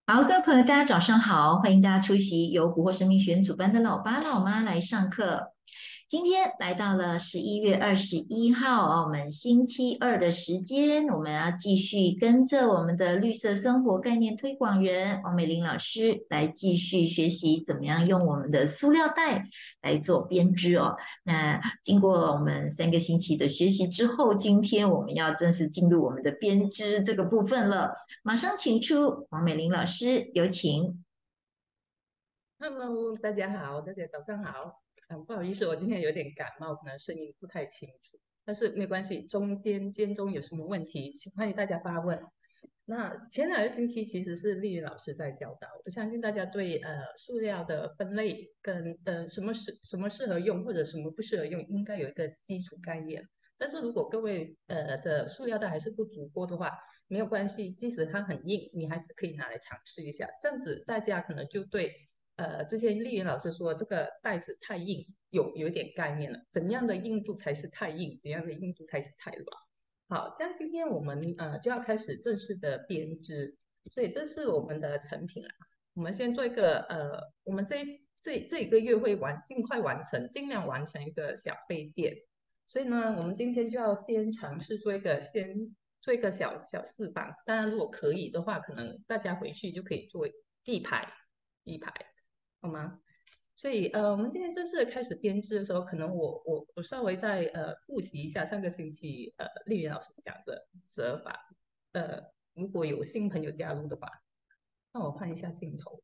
好，各位朋友，大家早上好，欢迎大家出席由捕获生命学院主办的老爸老妈来上课。今天来到了11月21号我们星期二的时间，我们要继续跟着我们的绿色生活概念推广人王美玲老师来继续学习怎么样用我们的塑料袋来做编织哦。那经过我们3个星期的学习之后，今天我们要正式进入我们的编织这个部分了。马上请出王美玲老师，有请。 Hello，大家好，大家早上好。不好意思，我今天有点感冒，可能声音不太清楚，但是没关系，间中有什么问题，请欢迎大家发问。那前2个星期其实是丽云老师在教导，我相信大家对塑料的分类跟什么适合用或者什么不适合用，应该有一个基础概念。但是如果各位的塑料袋还是不足够的话，没有关系，即使它很硬，你还是可以拿来尝试一下，这样子大家可能就对之前丽云老师说这个袋子太硬有一点概念了，怎样的硬度才是太硬，怎样的硬度才是太软。好，这样今天我们就要开始正式的编织，所以这是我们的成品啦。我们先做一个我们这一个月会尽快完成，尽量完成一个小杯垫。所以呢，我们今天就要先尝试做一个小示范。当然，如果可以的话，可能大家回去就可以做第一排，好吗？所以我们今天正式开始编织的时候，可能我稍微再复习一下上个星期丽云老师讲的折法。如果有新朋友加入的话，那我换一下镜头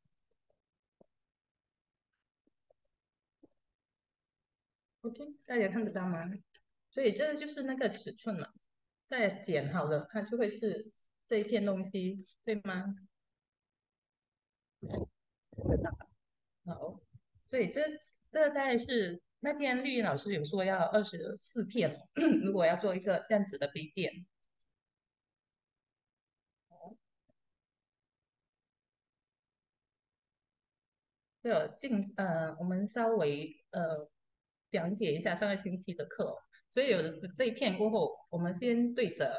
，OK，大家看得到吗？所以这个就是那个尺寸了，再剪好了，它就会是这一片东西，对吗？好，所以这大概是那天丽云老师有说要24片哦，如果要做一个这样子的杯垫。我们稍微讲解一下上个星期的课哦。所以有了这一片过后，我们先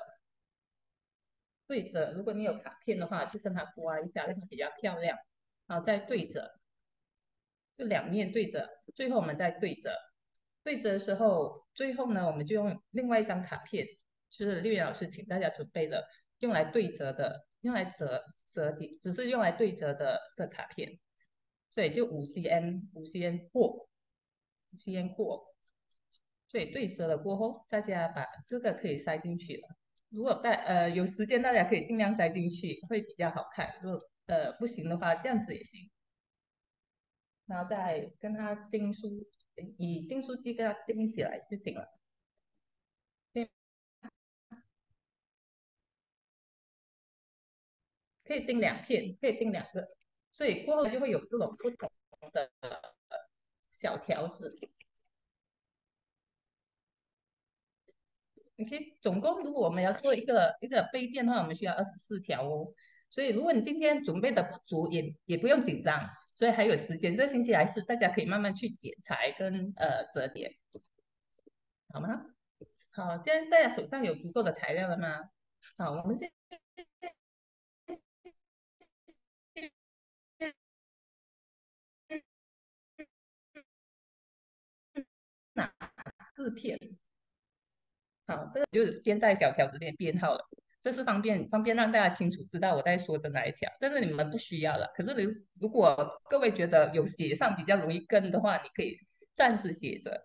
对着，如果你有卡片的话，就跟它刮一下，让它比较漂亮，然后再对着，就两面对着，最后我们再对着。对折的时候，最后呢，我们就用另外一张卡片，就是绿老师请大家准备的，用来对折的，用来折叠，只是用来对折的卡片。所以就5cm过5cm过，所以对折了过后，大家把这个可以塞进去了。如果有时间，大家可以尽量塞进去，会比较好看。如果不行的话，这样子也行。然后再跟它以订书机跟它钉起来就行了。对，可以钉2片，可以钉2个，所以过后就会有这种不同的小条子。OK，总共如果我们要做一个杯垫的话，我们需要24条哦。所以如果你今天准备的不足，也不用紧张，所以还有时间。这星期还是大家可以慢慢去剪裁跟折叠，好吗？好，现在大家手上有足够的材料了吗？好，我们拿4片。好，这个就是先在小条子里面编号了，这是方便让大家清楚知道我在说的哪一条，但是你们不需要了。可是如果各位觉得有写上比较容易跟的话，你可以暂时写着。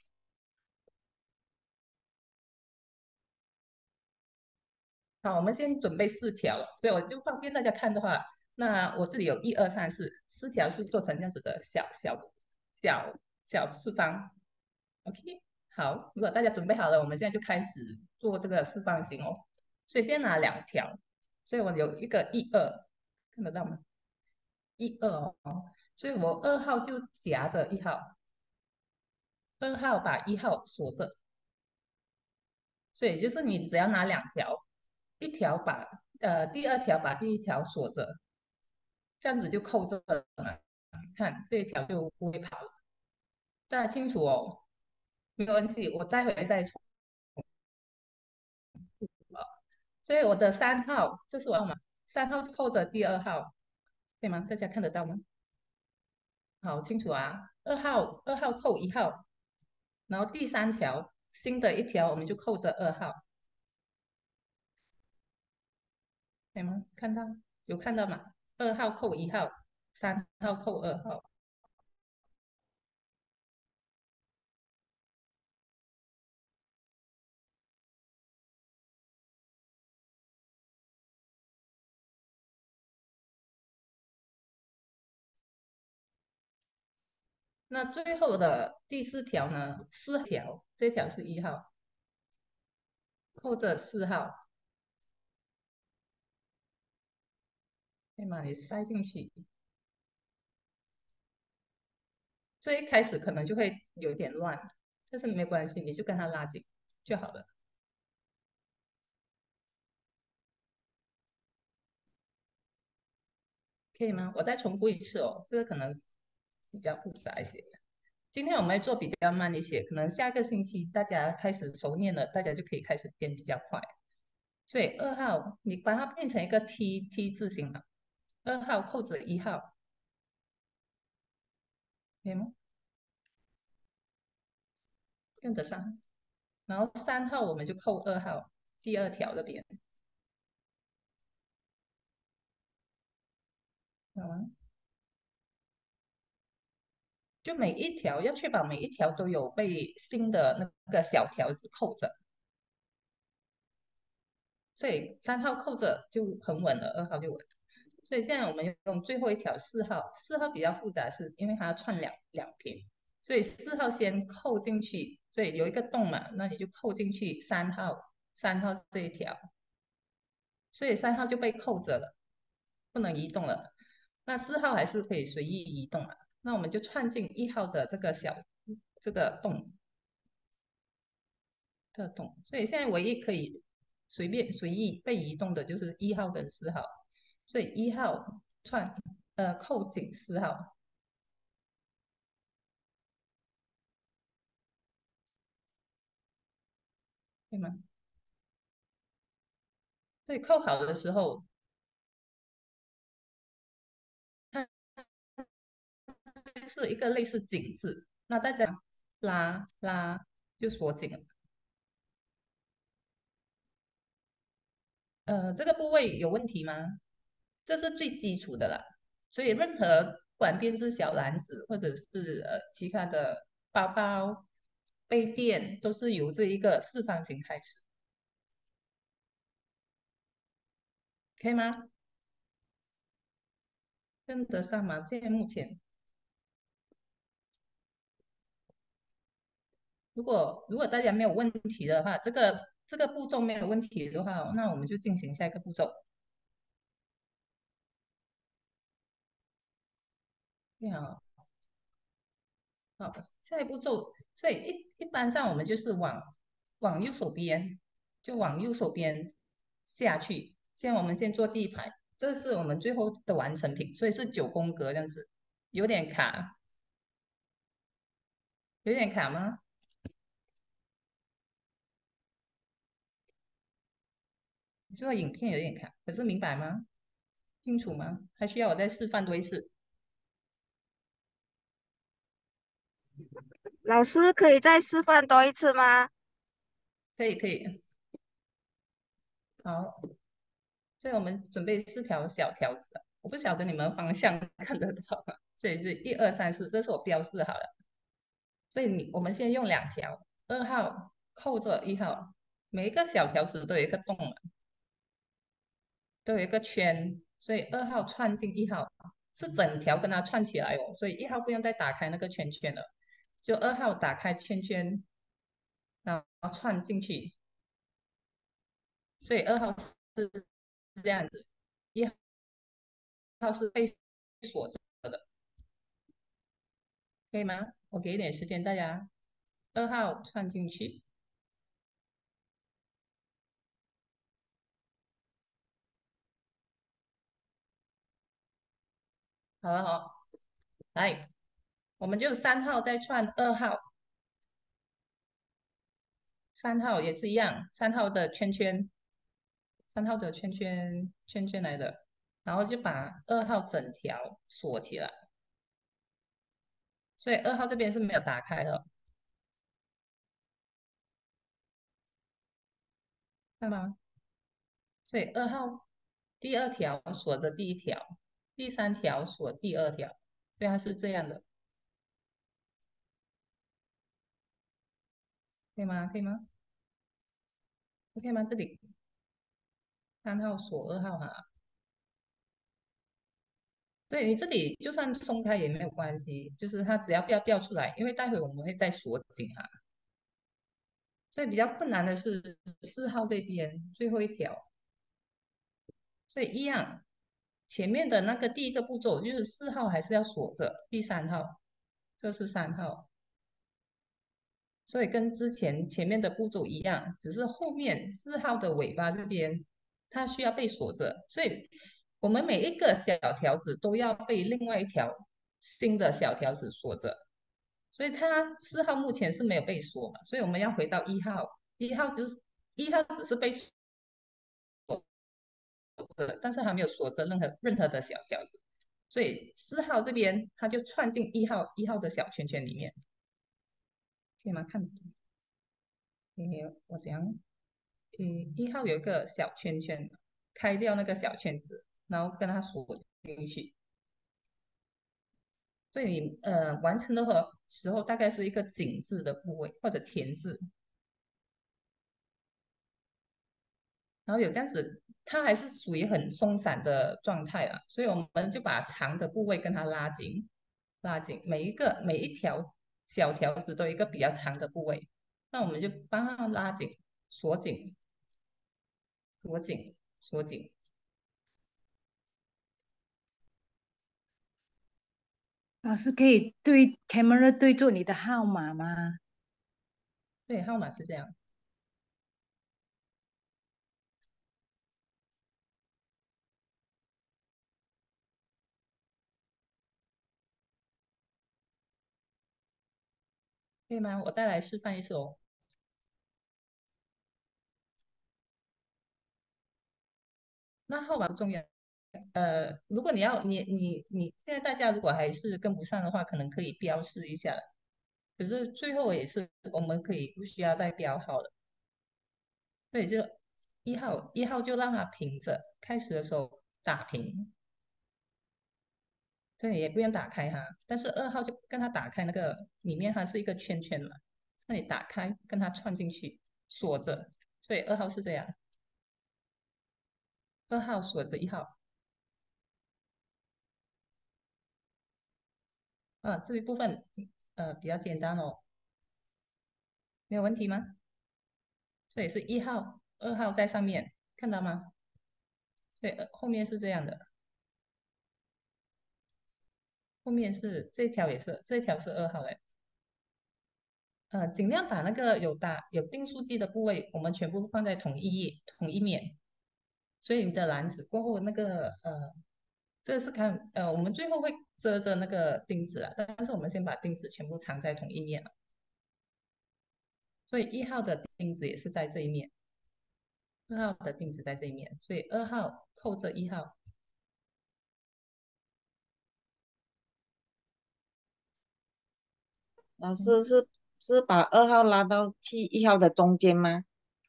好，我们先准备4条了，所以我就方便大家看的话，那我这里有1、2、3、4，4条是做成这样子的小小四方。OK，好，如果大家准备好了，我们现在就开始做这个四方形哦。所以先拿2条，所以我有一个1、2，看得到吗？1、2哦，所以我2号就夹着1号，2号把1号锁着，所以就是你只要拿2条，第2条把第1条锁着，这样子就扣着了嘛。看这一条就不会跑了，大家清楚哦？没有关系，我待会再重所以我的3号，这是我号码，3号就扣着第2号， 对吗？大家看得到吗？好清楚啊。二号扣1号，然后第三条新的一条我们就扣着2号，对吗？有看到吗？2号扣1号，3号扣2号。那最后的第4条呢？4条，这条是1号，扣着4号，对吗？你塞进去，最一开始可能就会有点乱，但是没关系，你就跟它拉紧就好了，可以吗？我再重复一次哦，这个可能比较复杂一些。今天我们会做比较慢一些，可能下个星期大家开始熟练了，大家就可以开始变比较快。所以2号你把它变成一个 T 字形嘛，2号扣着1号，可以吗？跟得上。然后3号我们就扣2号，第二条这边，好吗？就每一条要确保每一条都有被新的那个小条子扣着，所以3号扣着就很稳了，2号就稳。所以现在我们用最后一条4号，4号比较复杂，是因为它要串两撇，所以4号先扣进去，所以有一个洞嘛，那你就扣进去三号这一条，所以3号就被扣着了，不能移动了。那4号还是可以随意移动啊，那我们就串进1号的这个洞，所以现在唯一可以随意被移动的就是1号跟4号，所以1号扣紧4号，对吗？所以扣好的时候，它是一个类似紧字，那大家拉就锁紧了。这个部位有问题吗？这是最基础的啦，所以任何不管编织小篮子或者是其他的包包、杯垫，都是由这一个四方形开始，可以吗？跟得上吗？现在目前，如果大家没有问题的话，这个步骤没有问题的话，那我们就进行下一个步骤。你好，好，下一步骤，所以一般上我们就是往右手边，就往右手边下去。现在我们先做第一排，这是我们最后的完成品，所以是9宫格这样子，有点卡，有点卡吗？你说影片有点卡，可是明白吗？清楚吗？还需要我再示范多一次？ 老师可以再示范多一次吗？ 可以可以，好，所以我们准备4条小条子啊，我不晓得你们方向看得到吗？这里是1、2、3、4，这是我标示好了。所以我们先用2条，2号扣着1号，每一个小条子都有一个洞嘛，都有一个圈，所以2号串进1号，是整条跟它串起来哦，所以1号不用再打开那个圈圈了，就2号打开圈圈，然后串进去，所以2号是这样子，1号是被锁着的，可以吗？我给一点时间大家，2号串进去，好了好，来，我们就3号再串2号。三号也是一样，三号的圈圈来的， 然后就把2号整条锁起来，所以2号这边是没有打开的，看到吗？所以2号第二条锁着第一条，第三条锁第二条，所以它是这样的，可以吗？可以吗？OK 吗？这里3号锁2号哈，对你这里就算松开也没有关系，就是它只要不要掉出来，因为待会我们会再锁紧哈。所以比较困难的是4号这边最后一条，所以一样，前面的那个第一个步骤就是4号还是要锁着，第3号，这是3号，所以跟之前前面的步骤一样，只是后面4号的尾巴这边它需要被锁着，所以我们每一个小条子都要被另外一条新的小条子锁着，所以它4号目前是没有被锁嘛，所以我们要回到1号，一号只是被但是还没有锁着任何的小条子，所以4号这边它就串进一号的小圈圈里面，可以吗？看，我怎样？1号有一个小圈圈，开掉那个小圈子，然后跟它锁进去。所以你完成的时候大概是一个井字的部位或者田字，然后有这样子，它还是属于很松散的状态了，所以我们就把长的部位跟它拉紧，拉紧，每一条小条子都有一个比较长的部位，那我们就帮它拉紧，锁紧，锁紧，锁紧。 老师可以camera 对住你的号码吗？ 对，号码是这样，可以吗？我再来示范一次哦。那号码不重要，如果你现在大家如果还是跟不上的话，可能可以标示一下。可是最后也是我们可以不需要再标号了，所以就一号就让它平着，开始的时候打平，对，也不用打开它。但是2号就跟它打开那个里面它是一个圈圈嘛，那你打开跟它串进去，锁着，所以2号是这样，2号锁着1号，这一部分比较简单哦，没有问题吗？所以是1号、2号在上面，看到吗？对，后面是这样的，后面是这条也是，这条是2号哎，尽量把那个有订书机的部位，我们全部放在同一面，所以你的篮子过后那个这个是我们最后会遮着那个钉子啊，但是我们先把钉子全部藏在同一面了，所以1号的钉子也是在这一面，2号的钉子在这一面，所以2号扣着1号。 老嗯师是把2号拉到去1号的中间吗？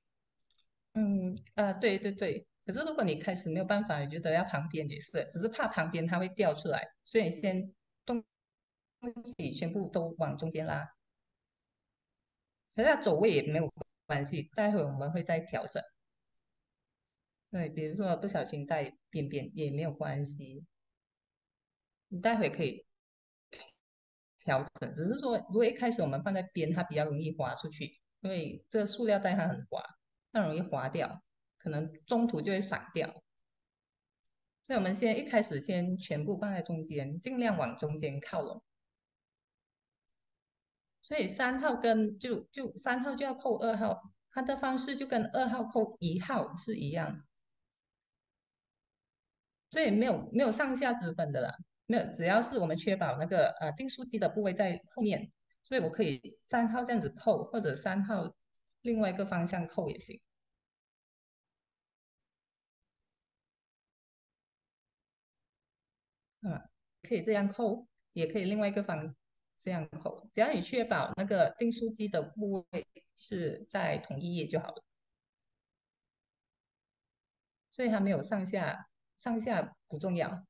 对对对。可是如果你开始没有办法，你觉得要旁边也是，只是怕旁边它会掉出来，所以你先东西全部都往中间拉。可是它走位也没有关系，待会我们会再调整。对，比如说不小心带边边也没有关系，你待会可以调整。只是说，如果一开始我们放在边，它比较容易滑出去，因为这个塑料袋它很滑，它容易滑掉，可能中途就会散掉。所以我们一开始先全部放在中间，尽量往中间靠拢。所以3号3号就要扣2号，它的方式就跟2号扣1号是一样，所以没有上下之分的啦，没有，只要是我们确保那个订书机的部位在后面，所以我可以3号这样子扣，或者3号另外一个方向扣也行。 可以这样扣，也可以另外一个方这样扣，只要你确保那个订书机的部位是在同一页就好了。所以它没有上下，上下不重要。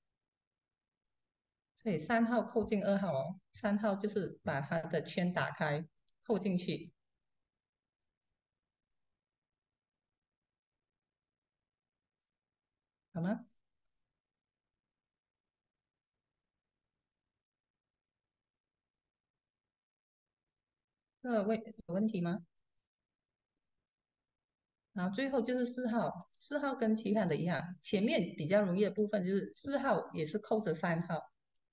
所以3号扣进2号哦，3号就是把它的圈打开，扣进去。好吗？这有问题吗？然后最后就是4号，4号跟其他的一样，前面比较容易的部分就是4号也是扣着3号，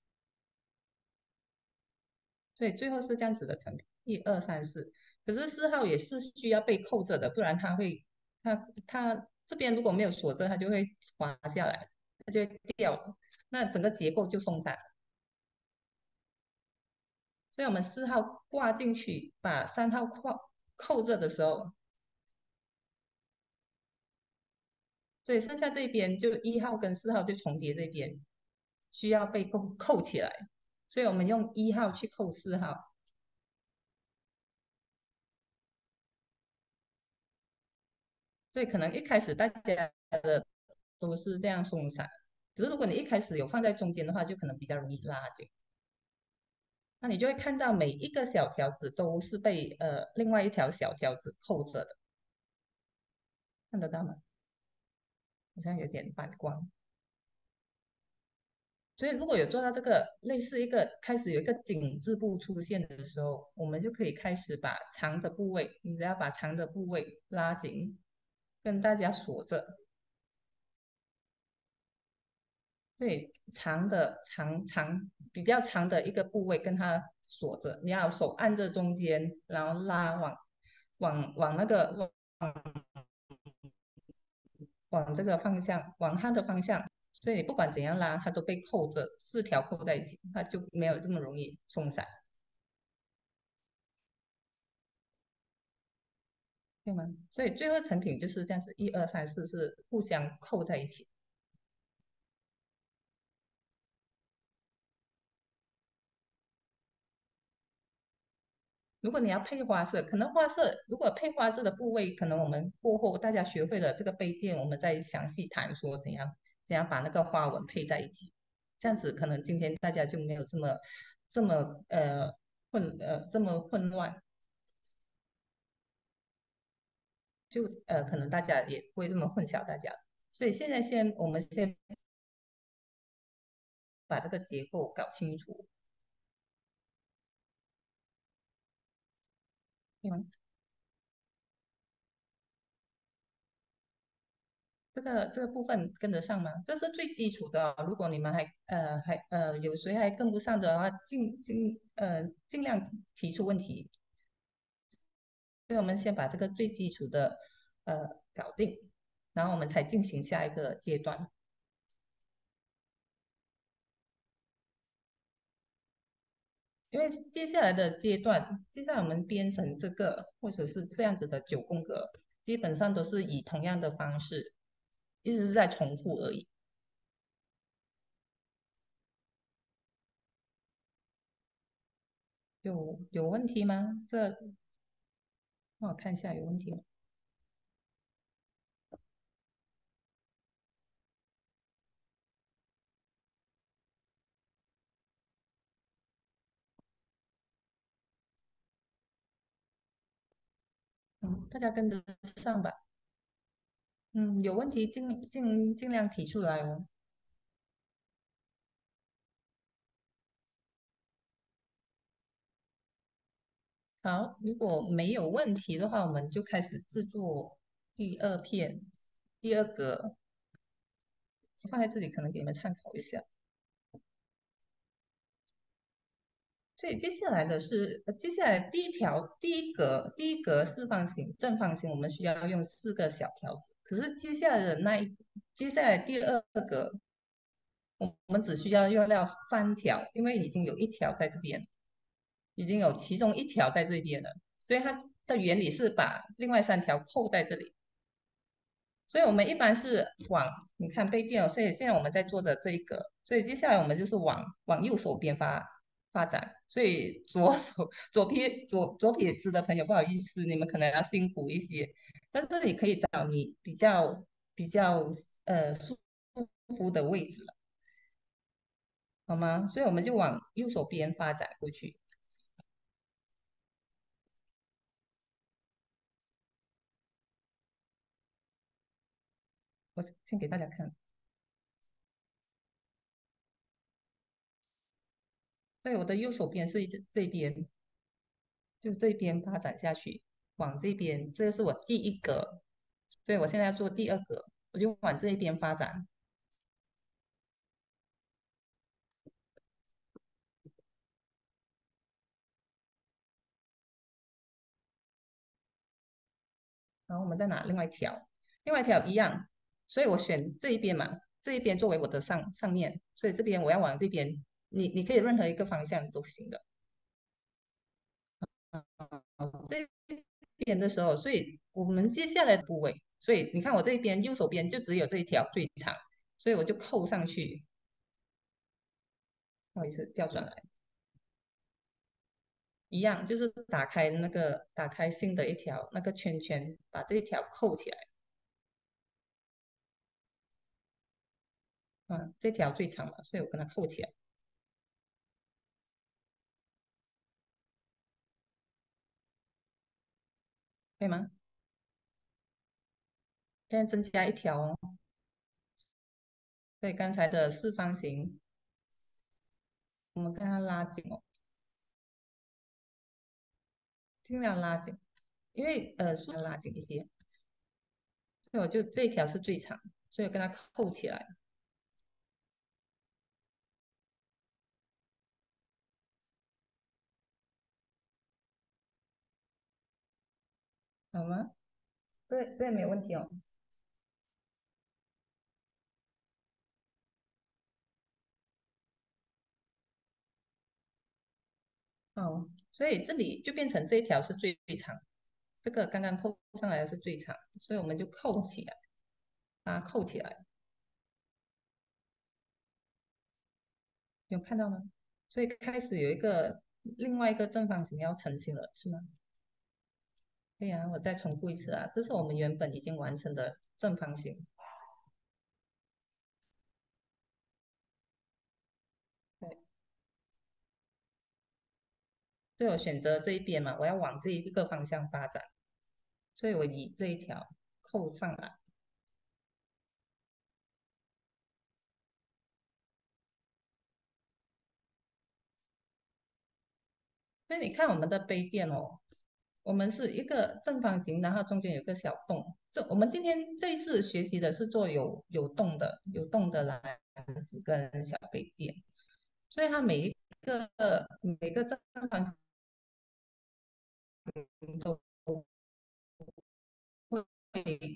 所以最后是这样子的成品，1、2、3、4。可是4号也是需要被扣着的，不然它这边如果没有锁着，它就会滑下来，它就会掉了，那整个结构就松散。所以我们4号挂进去，把3号扣着的时候，所以剩下这边就1号跟4号就重叠这边，需要被扣起来。所以我们用1号去扣4号。所以可能一开始大家的都是这样松散，可是如果你一开始有放在中间的话，就可能比较容易拉紧。那你就会看到每一个小条子都是被另外一条小条子扣着的，看得到吗？好像有点反光。所以如果有做到这个类似一个开始有一个紧字部出现的时候，我们就可以开始把长的部位，你只要把长的部位拉紧，跟大家锁着。对，比较长的一个部位跟它锁着，你要手按着中间，然后拉往那个往这个方向，往它的方向。所以你不管怎样拉，它都被扣着，4条扣在一起，它就没有这么容易松散，对吗？所以最后成品就是这样子，1、2、3、4是互相扣在一起。如果你要配花色，可能花色如果配花色的部位，可能我们过后大家学会了这个杯垫，我们再详细谈说怎样把那个花纹配在一起。这样子可能今天大家就没有这么混乱，就可能大家也不会这么混淆大家。所以现在我们先把这个结构搞清楚，对吗？这个部分跟得上吗？这是最基础的哦，如果你们有谁还跟不上的话，尽量提出问题。所以我们先把这个最基础的搞定，然后我们才进行下一个阶段。因为接下来的阶段，接下来我们编成这个或者是这样子的9宫格，基本上都是以同样的方式，一直是在重复而已。有问题吗？让我看一下有问题吗？大家跟得上吧？有问题尽量提出来哦。好，如果没有问题的话，我们就开始制作第2片，第2格，放在这里可能给你们参考一下。所以接下来第一格四方形、正方形，我们需要用4个小条子。可是接下来第2格，我们只需要用到3条，因为已经有1条在这边，已经有其中1条在这边了，所以它的原理是把另外3条扣在这里。 所以我们一般是往你看背垫哦，所以现在我们在做的这一个，所以接下来我们就是往右手边发展。所以左撇子的朋友，不好意思，你们可能要辛苦一些，但是你可以找你比较舒服的位置了，好吗？所以我们就往右手边发展过去。我先给大家看，所以我的右手边是这边，就这边发展下去，往这边，这个是我第一个，所以我现在要做第二个，我就往这一边发展。然后我们再拿另外一条，另外一条一样，所以我选这一边嘛，这一边作为我的上面，所以这边我要往这边，你可以任何一个方向都行的。这边的时候，所以我们接下来的部位，所以你看我这边右手边就只有这一条最长，所以我就扣上去，不好意思，调转来，一样就是打开新的一条那个圈圈，把这一条扣起来，这条最长嘛，所以我跟它扣起来，可以吗？现在增加一条哦，所以刚才的四方形，我们看它拉紧哦，尽量拉紧，因为拉紧一些，所以我就这一条是最长，所以我跟它扣起来，好吗？这没有问题哦。哦，所以这里就变成这一条是最长，这个刚刚扣上来的是最长，所以我们就扣起来，把它扣起来，有看到吗？所以开始有另外一个正方形要成型了，是吗？对呀，我再重复一次啊，这是我们原本已经完成的正方形。对，所以我选择这一边嘛，我要往这一个方向发展，所以我以这一条扣上来。所以你看我们的杯垫哦，我们是一个正方形，然后中间有个小洞。我们今天这一次学习的是做有洞的篮子跟小杯垫，所以它每个正方形都会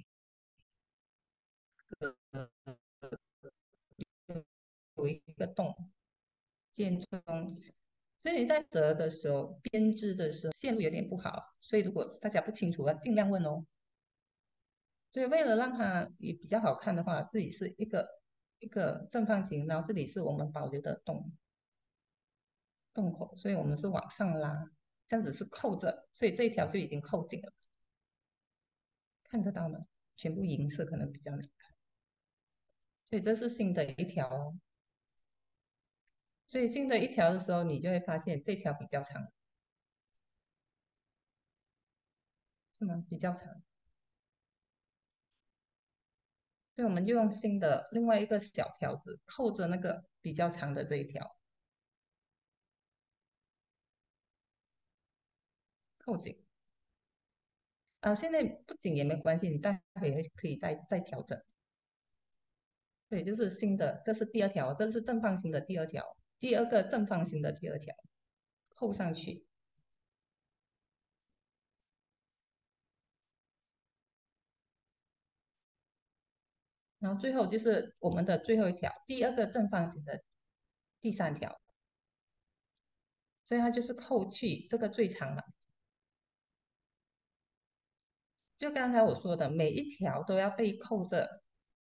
有一个洞，间中，所以你在折的时候、编织的时候线路有点不好，所以如果大家不清楚，要尽量问哦。所以为了让它也比较好看的话，这里是一个正方形，然后这里是我们保留的洞口，所以我们是往上拉，这样子是扣着，所以这一条就已经扣紧了，看得到吗？全部银色可能比较难看，所以这是新的一条哦。所以新的一条的时候，你就会发现这条比较长，是吗？比较长，所以我们就用新的另外一个小条子扣着那个比较长的这一条，扣紧。现在不紧也没关系，你待会也可以再调整。对，就是新的，这是第二条，这是正方形的第二条，第二个正方形的第二条，扣上去。然后最后就是我们的最后一条，第二个正方形的第三条，所以它就是扣去这个最长嘛， 就刚才我说的，每一条都要被扣着，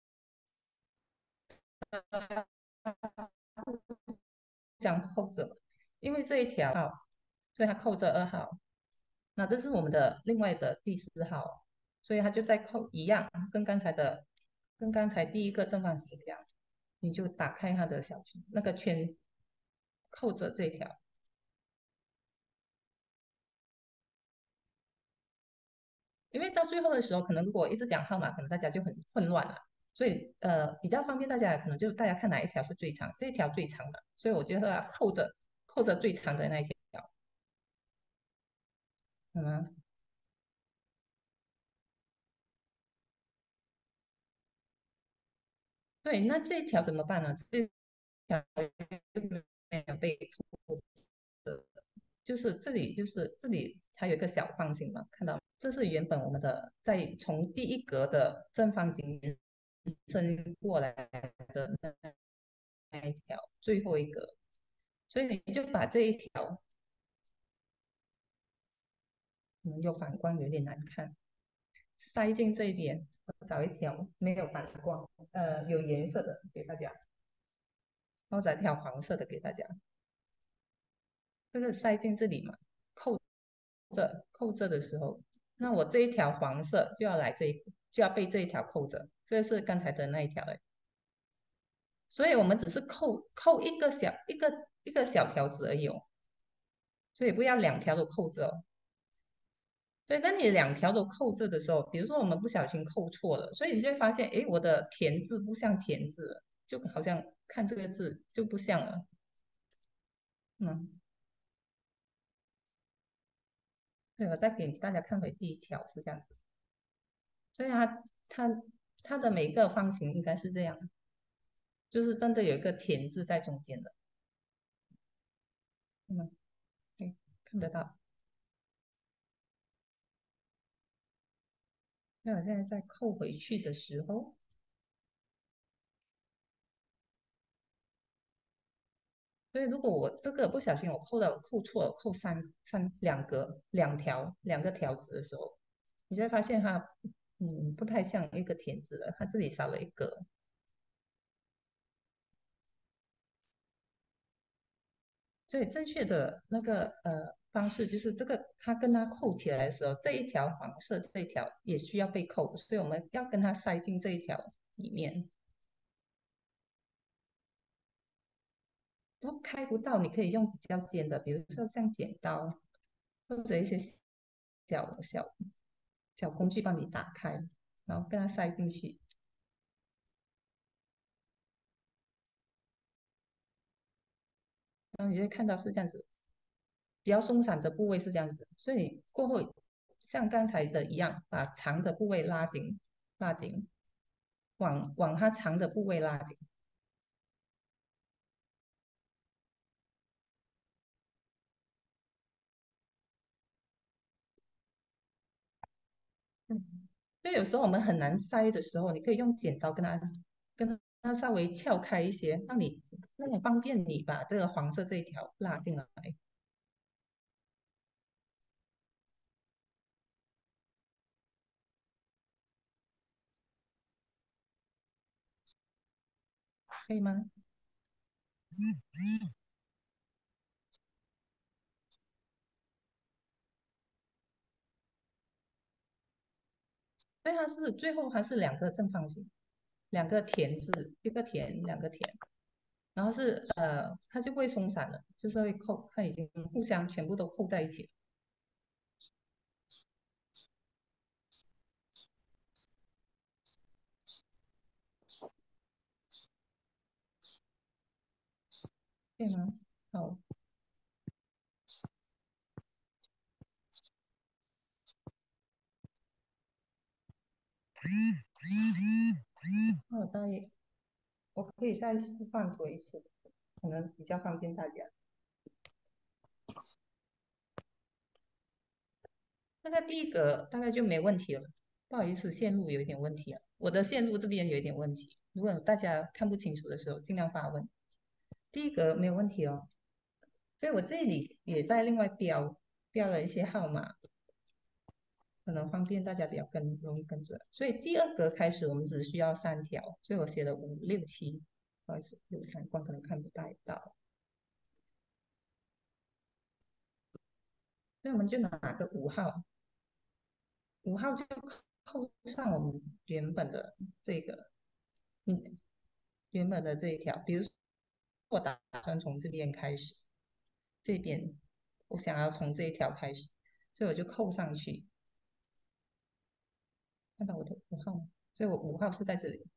这样扣着，因为这一条号，所以它扣着2号。那这是我们的另外的第4号，所以它就在扣一样，跟刚才第一个正方形一样，你就打开它的小圈，那个圈扣着这一条。因为到最后的时候，可能如果一直讲号码，可能大家就很混乱了。所以比较方便大家，可能就大家看哪一条是最长，这一条最长的，所以我觉得要扣着最长的那一条，嗯，对，那这一条怎么办呢？这一条就没有被扣着，就是这里它有一个小方形嘛，看到吗？这是原本我们的从第一格的正方形延伸过来的那一条最后一格，所以你就把这一条，有反光有点难看，塞进这边，找一条没有反光，有颜色的给大家，然后找一条黄色的给大家，这个塞进这里嘛，扣着的时候，那我这一条黄色就要被这一条扣着，这是刚才的那一条哎，所以我们只是扣一个小条子而已哦，所以不要两条都扣着哦。对，当你两条都扣着的时候，比如说我们不小心扣错了，所以你就会发现，诶，我的田字不像田字了，就好像看这个字就不像了。嗯，对，我再给大家看回第一条是这样子，所以它它的每一个方形应该是这样，就是真的有一个田字在中间的。嗯，对，看得到。那我现在再扣回去的时候，所以如果我这个不小心我扣错了，扣两个条子的时候，你就会发现它不太像一个田字了，它这里少了一个。所以正确的那个方式就是这个，它跟它扣起来的时候，这一条黄色这一条也需要被扣，所以我们要跟它塞进这一条里面。如果开不到，你可以用比较尖的，比如说像剪刀或者一些小小小工具帮你打开，然后跟它塞进去。然后你就会看到是这样子，比较松散的部位是这样子，所以过后像刚才的一样，把长的部位拉紧，往它长的部位拉紧。所以有时候我们很难塞的时候，你可以用剪刀跟它稍微撬开一些，让你方便你把这个黄色这一条拉进来。可以吗？所以它是最后它是两个正方形，两个田字，一个田，两个田，然后它就不会松散了，就是会扣，它已经互相全部都扣在一起了，对吗？好，那我可以再示范多一次，可能比较方便大家。大概第一个大概就没问题了，不好意思，线路有一点问题啊，我的线路这边有一点问题，如果大家看不清楚的时候，尽量发问。第一个没有问题哦，所以我这里也在另外标了一些号码， 可能方便大家比较容易跟着。所以第二格开始我们只需要3条，所以我写了5、6、7，不好意思，有闪光可能看不太到。所以我们就拿个5号，5号就扣上我们原本的这个，原本的这一条。比如说我打算从这边开始，这边我想要从这一条开始，所以我就扣上去。看到我的5号吗？所以我5号是在这里。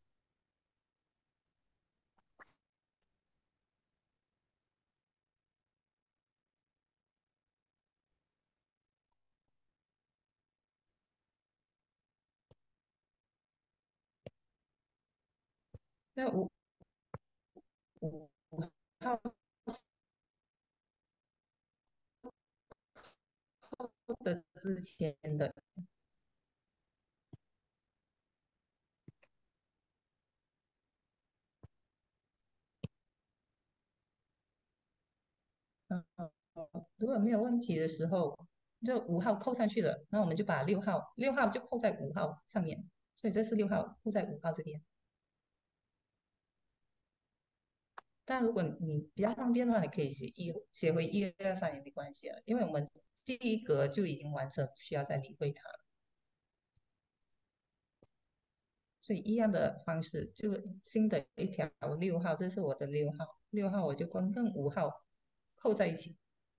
那5号扣着之前的，如果没有问题的时候，就5号扣上去了，那我们就把六号就扣在5号上面，所以这是6号扣在5号这边。但如果你比较方便的话，你可以写回1、2、3也没关系了，因为我们第一格就已经完成，不需要再理会它了。所以一样的方式，就是新的一条6号，这是我的6号我就跟5号扣在一起，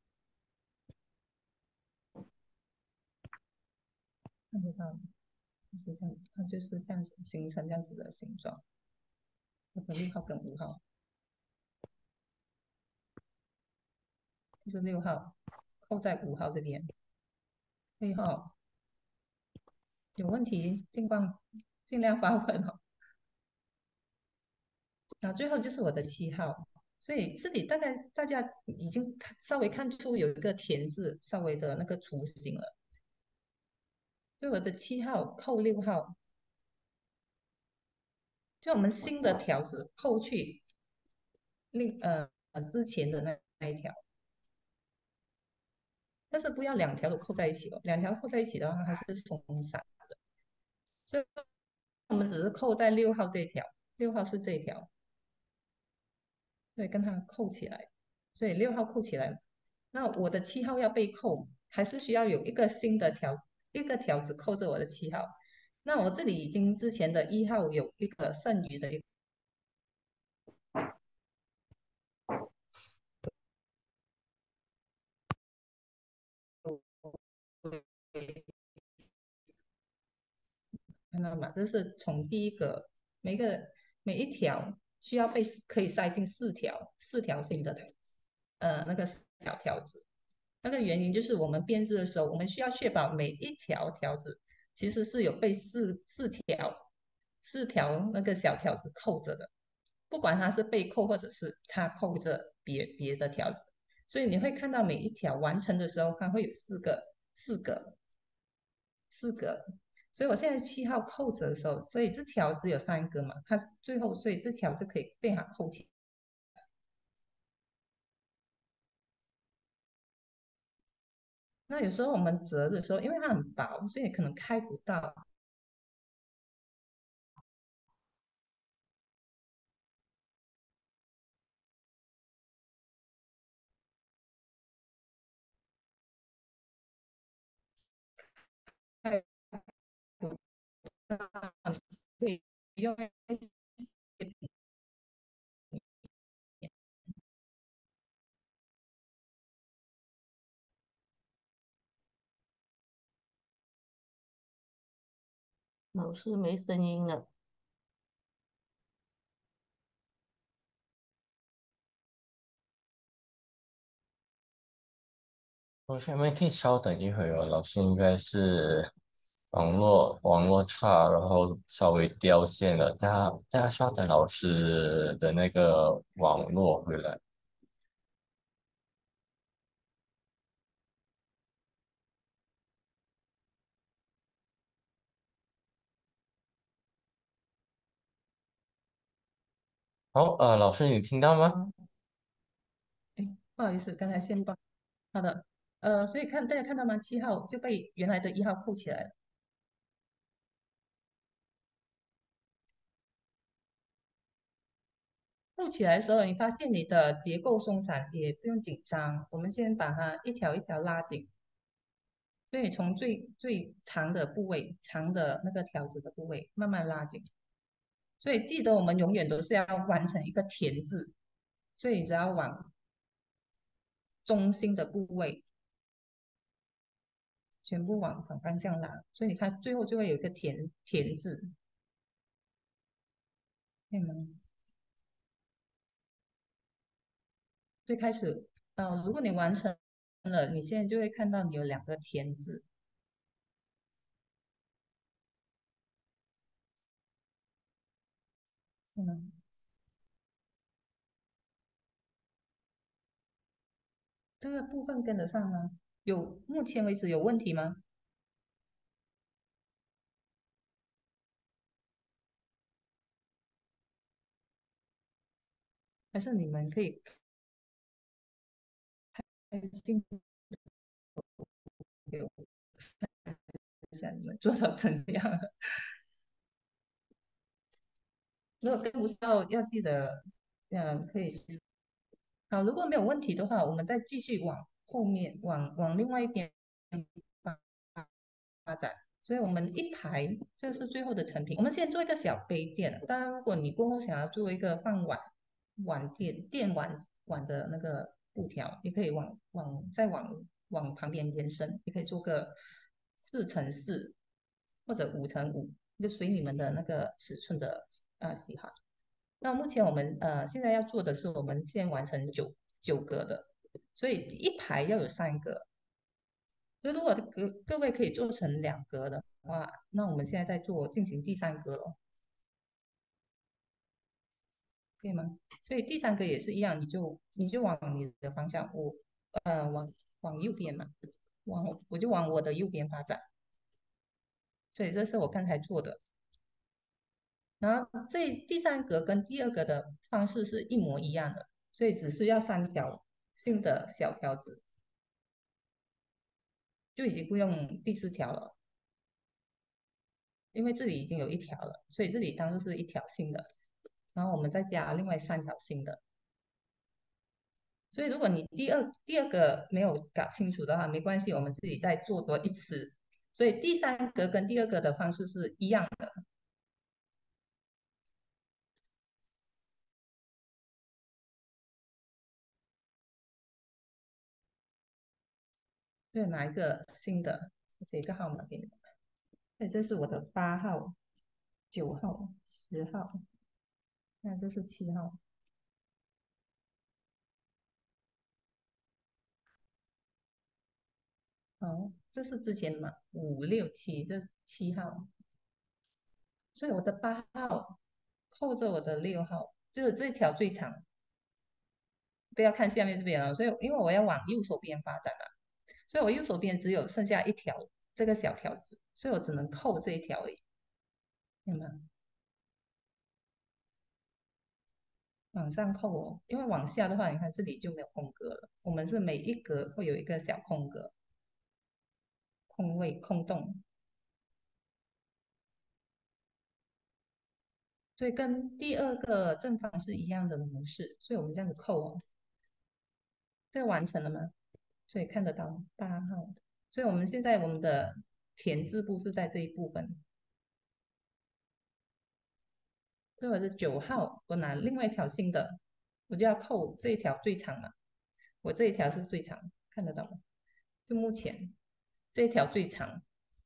看得到吗？就是这样子，它就是这样子形成这样子的形状。我的6号跟5号，就是6号扣在5号这边。6号有问题，尽量发问哦。然后最后就是我的7号，所以这里大概大家已经稍微看出有一个田字稍微的那个雏形了。所以我的7号扣6号，就我们新的条子扣去之前的那一条，但是不要2条都扣在一起哦，2条扣在一起的话它是松散的，所以我们只是扣在6号这一条，6号是这一条，对，跟它扣起来，所以6号扣起来。那我的7号要被扣，还是需要有一个新的一个条子扣着我的7号。那我这里已经之前的1号有一个剩余的一个。看到吗？这是从第一个每一条需要可以塞进四条新的那个小条子。那个原因就是我们编制的时候，我们需要确保每一条条子其实是有被四条那个小条子扣着的，不管它是被扣或者是它扣着别的条子。所以你会看到每一条完成的时候，它会有四个。所以我现在7号扣着的时候，所以这条只有3个嘛，它最后所以这条是可以被它扣起。那有时候我们折的时候，因为它很薄，所以可能开不到。开不到，可以用老师没声音了。 同学们可以稍等一会儿哦，老师应该是网络差，然后稍微掉线了，大家稍等老师的那个网络回来。好，老师你听到吗？ 哎，不好意思，刚才线报。好的， 所以大家看到吗？7号就被原来的1号扣起来了。扣起来的时候，你发现你的结构松散，也不用紧张。我们先把它一条一条拉紧。所以从最长的部位，长的那个条子的部位慢慢拉紧。所以记得我们永远都是要完成一个田字，所以只要往中心的部位全部往反方向拉，所以你看最后就会有一个田字，可以吗？最开始，如果你完成了，你现在就会看到你有2个田字。嗯，这个部分跟得上吗？目前为止有问题吗？还是你们可以开镜给我看一下你们做到怎样了？如果跟不上，要记得，可以。好，如果没有问题的话，我们再继续往后面，往另外一边发展。所以我们一排，这是最后的成品。我们先做一个小杯垫，当然，如果你过后想要做一个放电碗的那个布条，你可以再往旁边延伸，你可以做个4×4或者5×5，就随你们的那个尺寸的喜好。那目前我们现在要做的是，我们先完成九格的，所以一排要有3格。所以如果各位可以做成2格的话，那我们现在进行第3格了，可以吗？所以第3格也是一样，你就往你的方向，往右边嘛，我就往我的右边发展。所以这是我刚才做的。然后第3格跟第2格的方式是一模一样的，所以只是要3条新的小条子，就已经不用第4条了，因为这里已经有1条了，所以这里当做是1条新的，然后我们再加另外3条新的。所以如果你第二个没有搞清楚的话，没关系，我们自己再做多一次。所以第3格跟第2格的方式是一样的。就拿一个新的，写一个号码给你们。所以这是我的8号、9号、10号，那这是7号。好，这是之前的嘛，5、6、7，这是7号。所以我的8号扣着我的6号，就是这条最长。不要看下面这边了，所以因为我要往右手边发展了，所以我右手边只有剩下1条这个小条子，所以我只能扣这一条而已，明白吗？往上扣哦，因为往下的话，你看这里就没有空格了。我们是每一格会有一个小空格、空位、空洞，所以跟第2个正方是一样的模式。所以我们这样子扣哦，这个完成了吗？所以看得到8号。所以我们现在我们的田字部是在这一部分。所以我是9号，我拿另外一条新的，我就要扣这一条最长嘛。我这一条是最长，看得到吗？就目前这一条最长，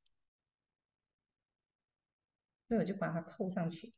所以我就把它扣上去，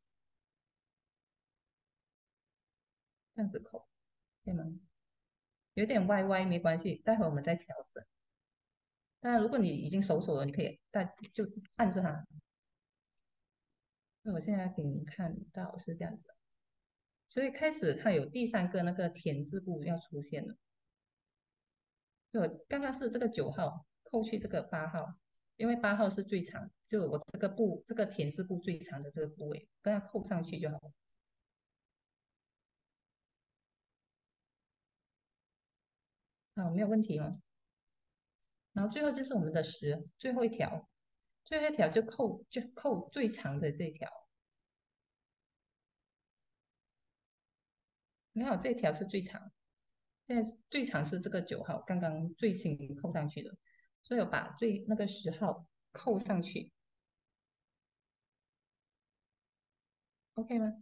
这样子扣，对吗？有点歪没关系，待会我们再调整。当然，如果你已经熟手了，你可以就按着它。那我现在给你们看到是这样子的，所以开始它有第3个那个田字部要出现了。就我刚刚是这个9号扣去这个8号，因为8号是最长，就我这个田字部最长的这个部位，跟它扣上去就好了。好，没有问题吗？ 然后最后就是我们的10，最后一条，最后一条就扣最长的这一条。你看我这一条是最长，现在最长是这个9号，刚刚最新扣上去的，所以我把那个10号扣上去，OK 吗？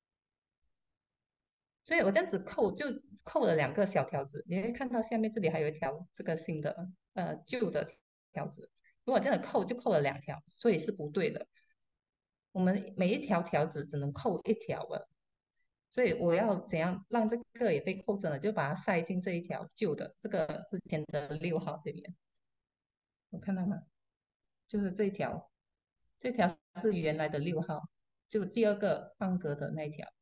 所以我这样子扣就扣了2个小条子，你会看到下面这里还有一条这个新的旧的条子。如果这样扣就扣了2条，所以是不对的。我们每一条条子只能扣1条了，所以我要怎样让这个也被扣着呢？就把它塞进这一条旧的这个之前的6号这边，有看到吗？就是这一条，这条是原来的6号，就第2个方格的那一条。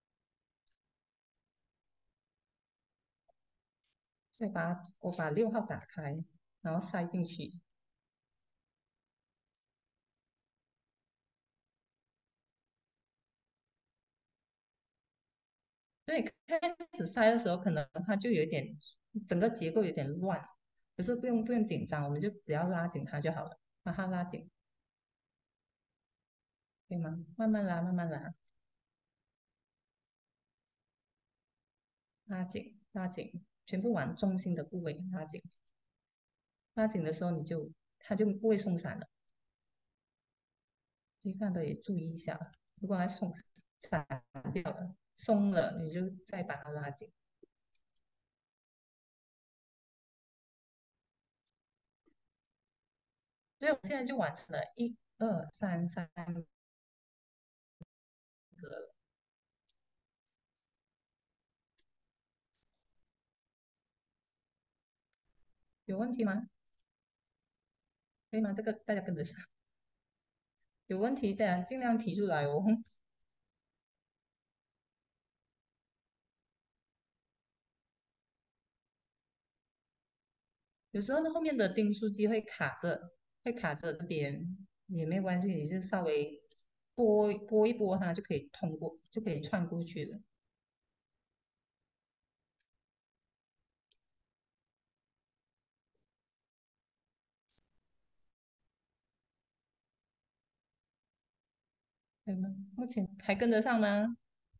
所以我把6号打开，然后塞进去。所以开始塞的时候，可能它就有点整个结构有点乱，可是不用紧张，我们就只要拉紧它就好了，把它拉紧，可以吗？慢慢拉，慢慢拉，拉紧，拉紧，全部往中心的部位拉紧。拉紧的时候，它就不会松散了。鸡蛋的也注意一下，如果它散掉了、松了，你就再把它拉紧。所以我现在就完成了1、2、3格了，有问题吗？可以吗？这个大家跟得上？有问题的尽量提出来哦。有时候呢，后面的订书机会卡着这边也没有关系，你是稍微拨一拨它就可以通过，就可以穿过去了。可以吗？目前还跟得上吗？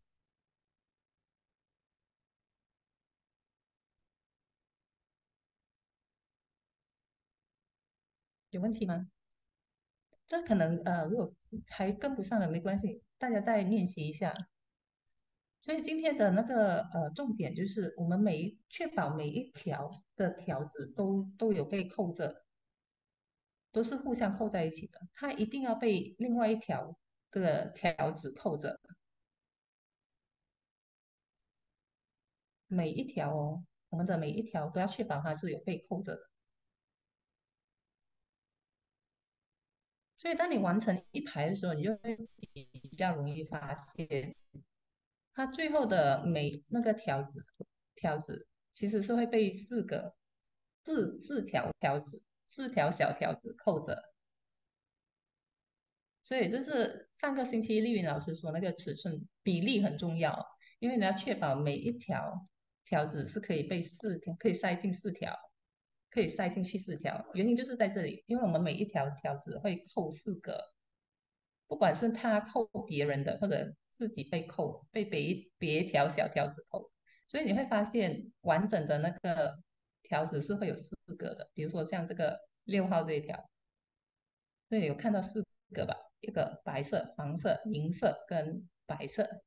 有问题吗？这可能如果还跟不上的没关系，大家再练习一下。所以今天的那个重点就是我们确保每一条的条子都有被扣着，都是互相扣在一起的，它一定要被另外一条的条子扣着，每一条哦，我们的每一条都要确保它是有被扣着的。所以当你完成一排的时候，你就会比较容易发现，它最后的那个条子其实是会被四条条子，4条小条子扣着。所以这是上个星期丽云老师说那个尺寸比例很重要，因为你要确保每一条条子是可以被可以塞进4条，可以塞进去4条。原因就是在这里，因为我们每一条条子会扣4个，不管是他扣别人的，或者自己被扣，被别一条小条子扣，所以你会发现完整的那个条子是会有4个的。比如说像这个6号这一条，所以有看到4个吧？一个白色、黄色、银色跟白色。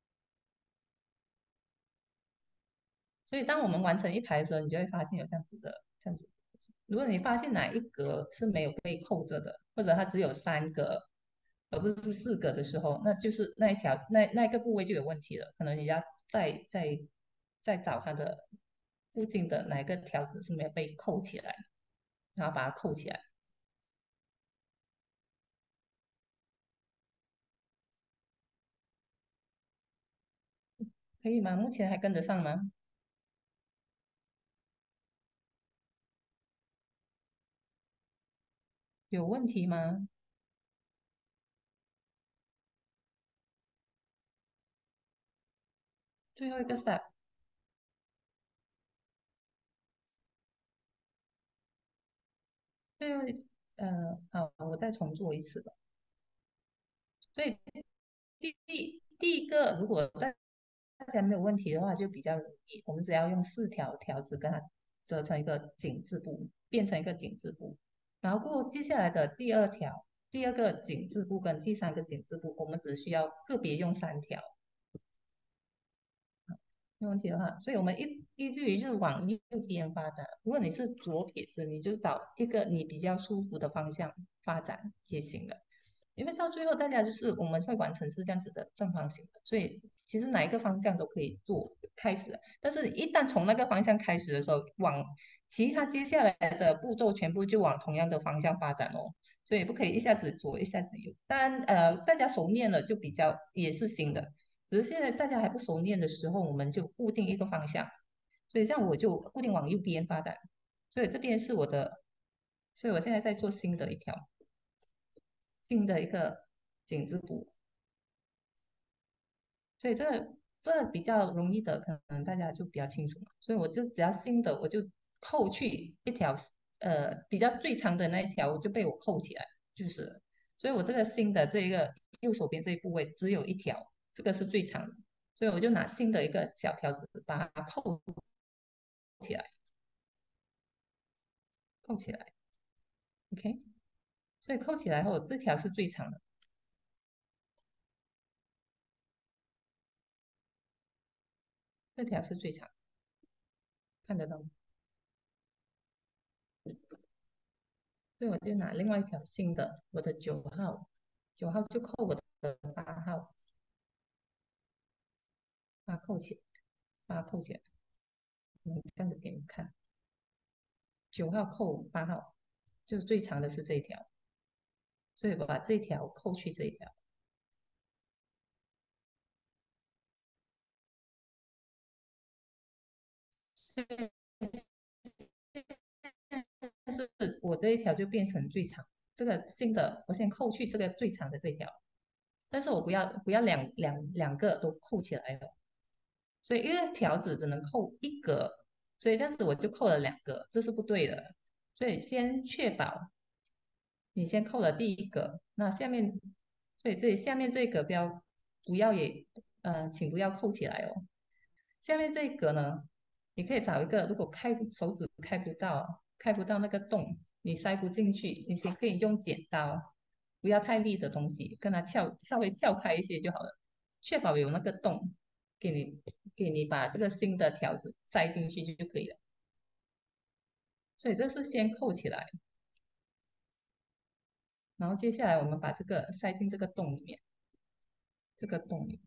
所以当我们完成一排的时候，你就会发现有这样子。如果你发现哪一格是没有被扣着的，或者它只有3格，而不是4个的时候，那就是那一条那一个部位就有问题了，可能你要再找它的附近的哪一个条子是没有被扣起来，然后把它扣起来，可以吗？目前还跟得上吗？有问题吗？最后一个 step。 所以好，我再重做一次吧。所以第一个，如果大家没有问题的话，就比较容易。我们只要用4条条子跟它折成一个井字部，变成一个井字部。然后过后接下来的第二个井字部跟第三个井字部，我们只需要个别用3条。没问题的话，所以我们一律是往右边发展。如果你是左撇子，你就找一个你比较舒服的方向发展也行的。因为到最后大家就是我们会完成是这样子的正方形的，所以其实哪一个方向都可以做开始。但是，一旦从那个方向开始的时候，其他接下来的步骤全部就往同样的方向发展哦。所以不可以一下子左一下子右。当然，大家熟练了就比较也是行的。只是现在大家还不熟练的时候，我们就固定一个方向。所以这样我就固定往右边发展。所以这边是我的，所以我现在在做新的一个井字部。所以这比较容易的，可能大家就比较清楚嘛。所以我就只要新的，我就扣去一条，比较最长的那一条，我就被我扣起来，就是了。所以我这个新的这一个右手边这一部位只有一条，这个是最长的，所以我就拿新的一个小条子把它起来，扣起来，OK。所以扣起来后，这条是最长的，这条是最长，看得到吗？所以我就拿另外一条新的，我的9号，九号就扣我的8号，把它扣起来，把它扣起来。这样子给你们看，9号扣8号，就是最长的是这一条，所以我把这一条扣去这一条。但是我这一条就变成最长，这个新的我先扣去这个最长的这一条，但是我不要两个都扣起来了，所以一个条子只能扣一格，所以这样子我就扣了2个，这是不对的。所以先确保你先扣了第一个，那下面，所以这里下面这个不要也，请不要扣起来哦。下面这一格呢，你可以找一个，如果手指开不到那个洞，你塞不进去，你先可以用剪刀，不要太利的东西，跟它稍微撬开一些就好了，确保有那个洞，给你把这个新的条子塞进去就可以了。所以这是先扣起来，然后接下来我们把这个塞进这个洞里面，这个洞里面，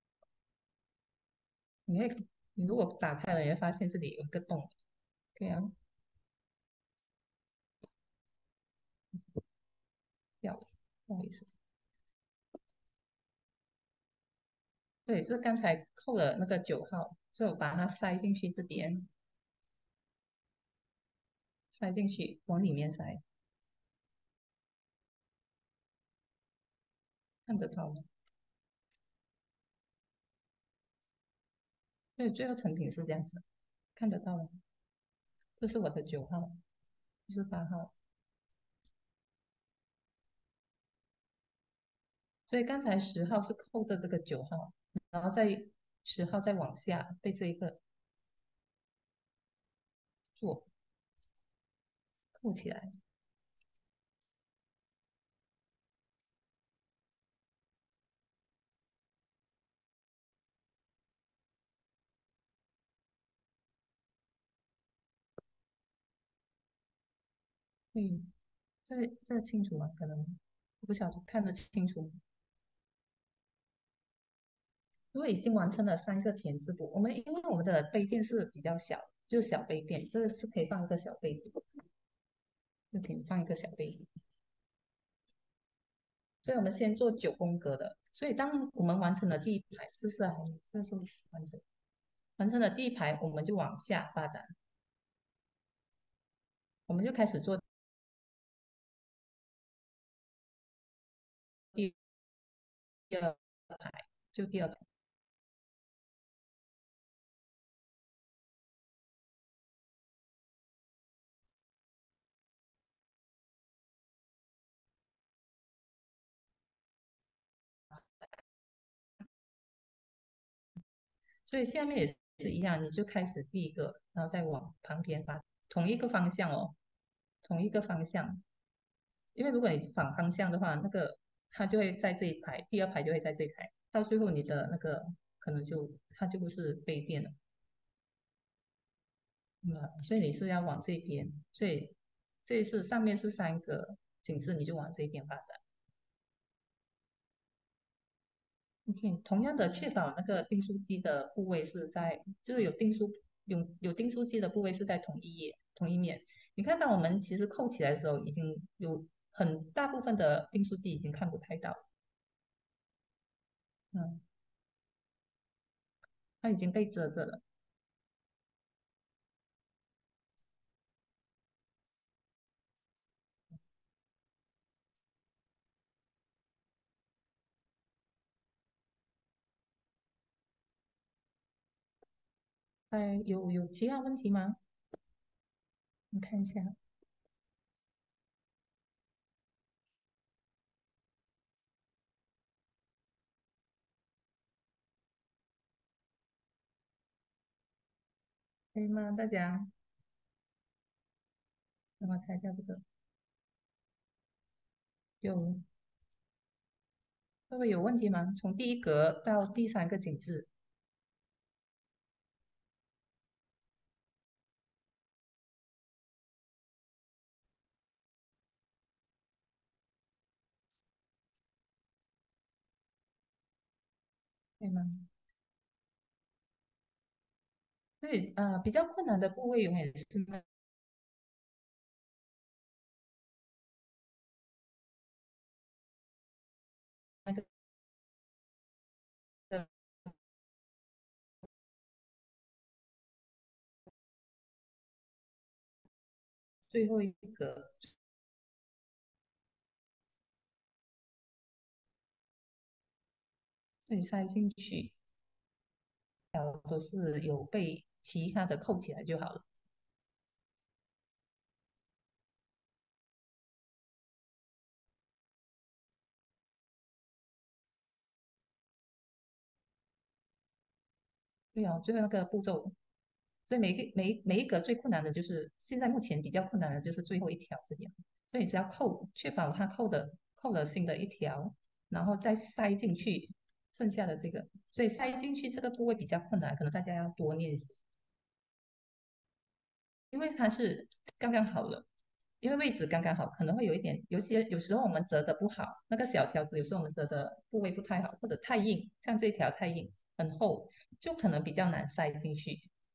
你如果打开了，你会发现这里有一个洞，对啊，掉了，不好意思。对，是刚才扣了那个9号，所以我把它塞进去这边，塞进去，往里面塞，看得到吗？所以最后成品是这样子，看得到吗？这是我的9号，这是8号。所以刚才10号是扣着这个9号，然后再10号再往下被这一个做扣起来。嗯，这清楚吗？可能我不晓得看得清楚吗？因为已经完成了3个田字部，因为我们的杯垫是比较小，就是小杯垫，这个是可以放一个小杯子，就可以放一个小杯子。所以我们先做9宫格的，所以当我们完成了第一排，这是完成了第一排，我们就往下发展，我们就开始做第二排，就第二排。 所以下面也是一样，你就开始第一个，然后再往旁边发，同一个方向哦，同一个方向。因为如果你反方向的话，那个它就会在这一排，第二排就会在这一排，到最后你的那个可能它就不是飞变了。所以你是要往这边，所以这是上面是3个景致，你就往这边发展。OK，同样的确保那个订书机的部位是在，就是有订书机的部位是在同一面。你看到我们其实扣起来的时候，已经有很大部分的订书机已经看不太到，嗯，它已经被遮着了。有其他问题吗？你看一下。可以吗？大家，让我猜一下这个，有会不会有问题吗？从第一格到第3个景致，可以吗？所以比较困难的部位永远是那个最后一格，所以塞进去，都是有被其他的扣起来就好了。对啊，最后那个步骤，所以每一个最困难的就是现在目前比较困难的就是最后一条这边，所以只要确保它扣了新的一条，然后再塞进去剩下的这个，所以塞进去这个部位比较困难，可能大家要多练习，因为它是刚刚好了。因为位置刚刚好，可能会有一点，有时候我们折的不好，那个小条子有时候我们折的部位不太好，或者太硬，像这一条太硬很厚，就可能比较难塞进去。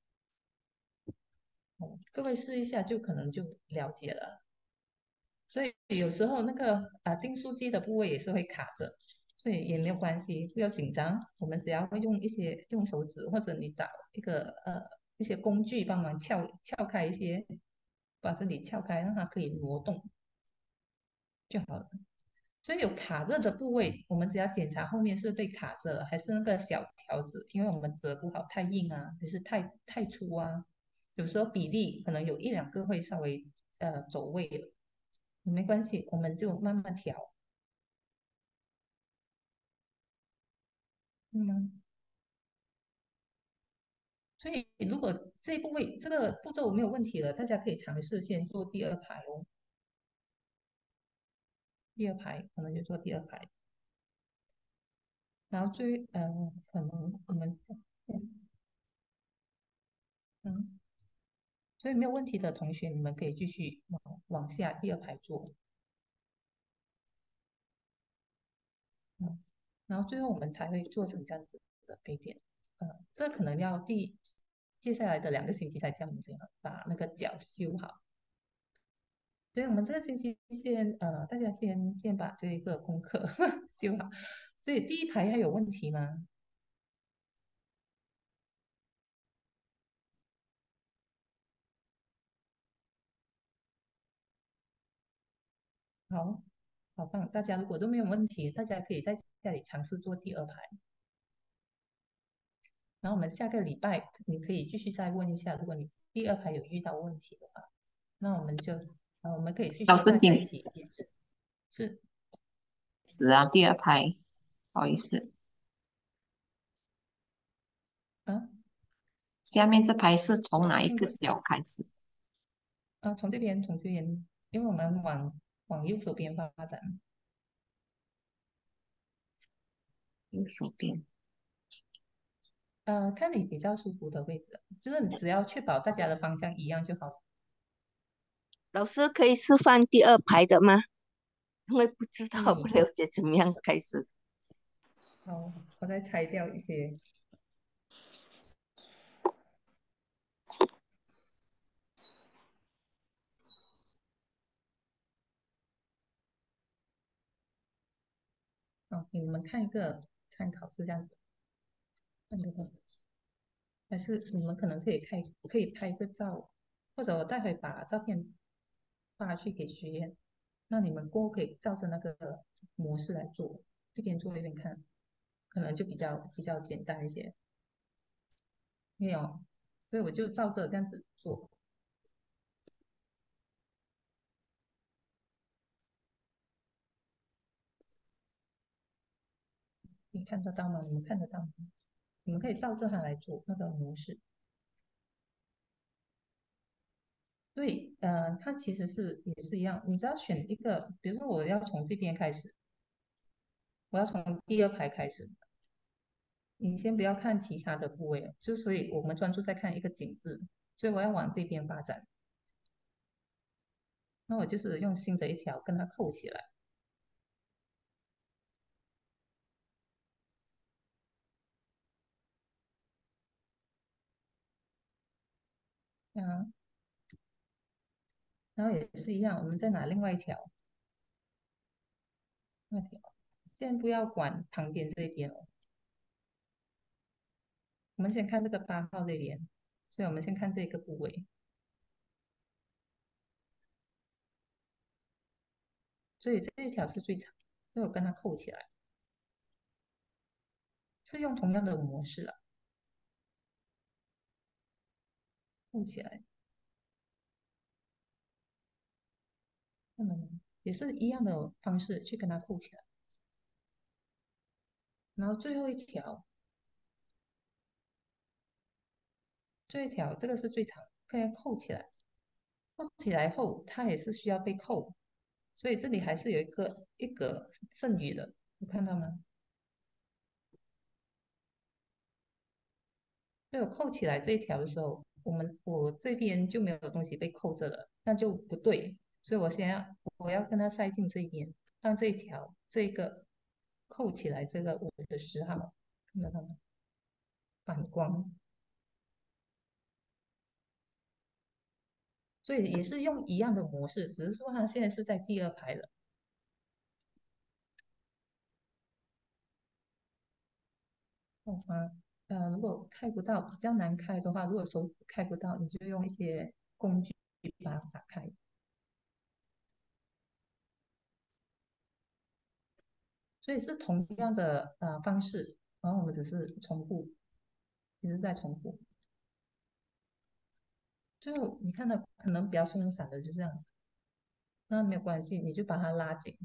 各位试一下就可能就了解了。所以有时候那个订书机的部位也是会卡着，所以也没有关系，不要紧张。我们只要会用手指或者你找一些工具帮忙撬开一些，把这里撬开，让它可以挪动就好了。所以有卡着的部位，我们只要检查后面是被卡着了，还是那个小条子，因为我们折不好，太硬啊，还是太粗啊，有时候比例可能有1、2个会稍微走位了，没关系，我们就慢慢调。嗯，所以如果这个步骤没有问题了，大家可以尝试先做第2排哦，第二排可能就做第2排，然后可能我们嗯。所以没有问题的同学，你们可以继续往下第2排做，然后最后我们才会做成这样子的杯垫，这可能要接下来的2个星期才这样子把那个角修好。所以我们这个星期大家先把这一个功课修好。所以第1排还有问题吗？好，好棒！大家如果都没有问题，大家可以在家里尝试做第2排。然后我们下个礼拜你可以继续再问一下，如果你第2排有遇到问题的话，那我们可以继老师， 续大家一起验证。是是啊，第2排，不好意思。 啊， 下面这排是从哪一个看过， 角开始？ 从这边，从这边，因为我们往右手边发展， 右手边。 看你比较舒服的位置，就是你只要确保大家的方向一样就好。 老师可以示范第二排的吗？因为不知道不对， 了解怎么样开始。 好，我再拆掉一些。给你们看一个参考是这样子，看这个，还是你们可能可以拍一个照，或者我待会把照片发去给学员，那你们过后可以照着那个模式来做，一边做一边看，可能就比较简单一些。没有，所以我就照着这样子做，你看得到吗？你们看得到吗？你们可以照着它来做那个模式。对，它其实也是一样，你只要选一个，比如说我要从这边开始，我要从第二排开始，你先不要看其他的部位哦，就所以我们专注在看一个景字，所以我要往这边发展，那我就是用新的一条跟它扣起来，嗯，然后也是一样，我们再拿另外一条，那条，先不要管旁边这边哦，我们先看这个8号这边，所以我们先看这个部位，所以这一条是最长，所以我跟它扣起来，是用同样的模式啊，扣起来，也是一样的方式去跟它扣起来，然后最后一条这个是最长，可以扣起来，扣起来后它也是需要被扣，所以这里还是有一个剩余的，有看到吗？所以我扣起来这一条的时候，我这边就没有东西被扣着了，那就不对，所以我要跟它塞进这一边，让这一条这个扣起来这个50号，看得到吗？反光，所以也是用一样的模式，只是说它现在是在第二排了。如果开不到，比较难开的话，如果手指开不到，你就用一些工具把它打开。所以是同样的方式，然后我们只是重复，一直在重复。最后你看到可能比较松散的就这样子，那没有关系，你就把它拉紧。